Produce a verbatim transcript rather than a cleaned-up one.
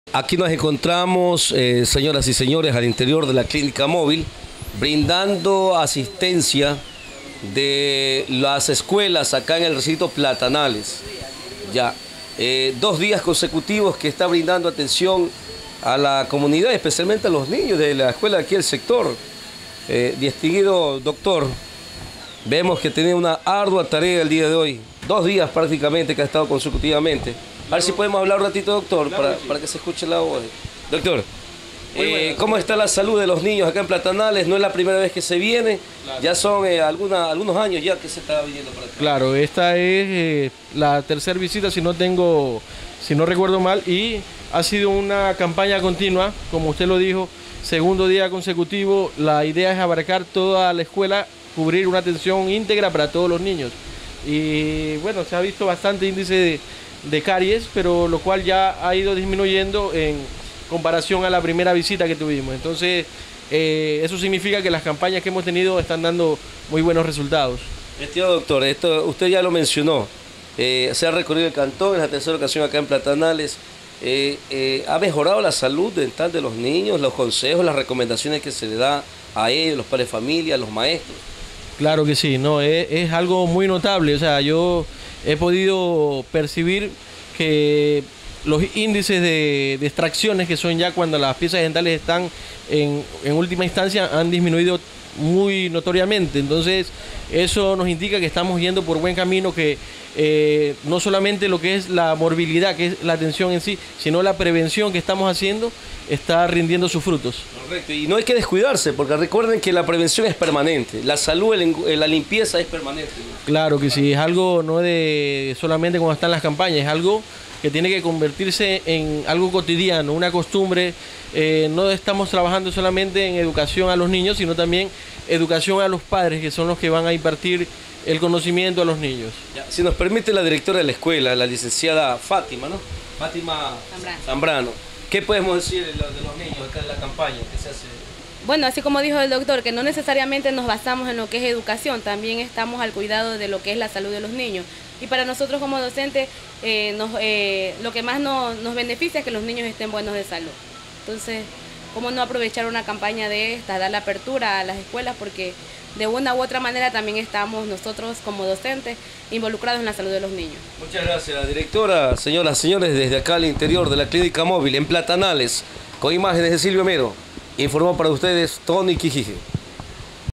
Aquí nos encontramos, eh, señoras y señores, al interior de la clínica móvil, brindando asistencia de las escuelas acá en el recinto Platanales. Ya, eh, dos días consecutivos que está brindando atención a la comunidad, especialmente a los niños de la escuela de aquí del sector. Eh, distinguido doctor, vemos que tiene una ardua tarea el día de hoy, dos días prácticamente que ha estado consecutivamente. A ver si podemos hablar un ratito, doctor, Claro para, que sí. para que se escuche la voz. Doctor, eh, ¿cómo está la salud de los niños acá en Platanales? No es la primera vez que se viene, Claro. ya son eh, alguna, algunos años ya que se está viniendo para acá. Claro, esta es eh, la tercera visita, si no tengo, si no recuerdo mal, y ha sido una campaña continua, como usted lo dijo, segundo día consecutivo. La idea es abarcar toda la escuela, cubrir una atención íntegra para todos los niños. Y bueno, se ha visto bastante índice de, de caries, pero lo cual ya ha ido disminuyendo en comparación a la primera visita que tuvimos. Entonces, eh, eso significa que las campañas que hemos tenido están dando muy buenos resultados. Estimado doctor, esto, usted ya lo mencionó, eh, se ha recorrido el cantón, es la tercera ocasión acá en Platanales. Eh, eh, ¿Ha mejorado la salud dental de los niños, los consejos, las recomendaciones que se le da a ellos, los padres de familia, los maestros? Claro que sí, no, es, es algo muy notable. O sea, yo he podido percibir que los índices de, de extracciones, que son ya cuando las piezas dentales están en, en última instancia, han disminuido muy notoriamente. Entonces, eso nos indica que estamos yendo por buen camino, que eh, no solamente lo que es la morbilidad, que es la atención en sí, sino la prevención que estamos haciendo está rindiendo sus frutos. Correcto, y no hay que descuidarse, porque recuerden que la prevención es permanente, la salud, el, la limpieza es permanente. Claro que sí, es algo no de solamente cuando están las campañas, es algo que tiene que convertirse en algo cotidiano, una costumbre. Eh, no estamos trabajando solamente en educación a los niños, sino también educación a los padres, que son los que van a impartir el conocimiento a los niños. Ya, si nos permite la directora de la escuela, la licenciada Fátima, ¿no? Fátima Zambrano. Zambrano. ¿Qué podemos decir de, lo, de los niños acá en la campaña que se hace? Bueno, así como dijo el doctor, que no necesariamente nos basamos en lo que es educación, también estamos al cuidado de lo que es la salud de los niños. Y para nosotros como docentes, eh, nos, eh, lo que más nos, nos beneficia es que los niños estén buenos de salud. Entonces, ¿cómo no aprovechar una campaña de esta, dar la apertura a las escuelas? Porque de una u otra manera también estamos nosotros como docentes involucrados en la salud de los niños. Muchas gracias, directora. Señoras y señores, desde acá al interior de la clínica móvil en Platanales, con imágenes de Silvio Mero, informó para ustedes Tony Quijije.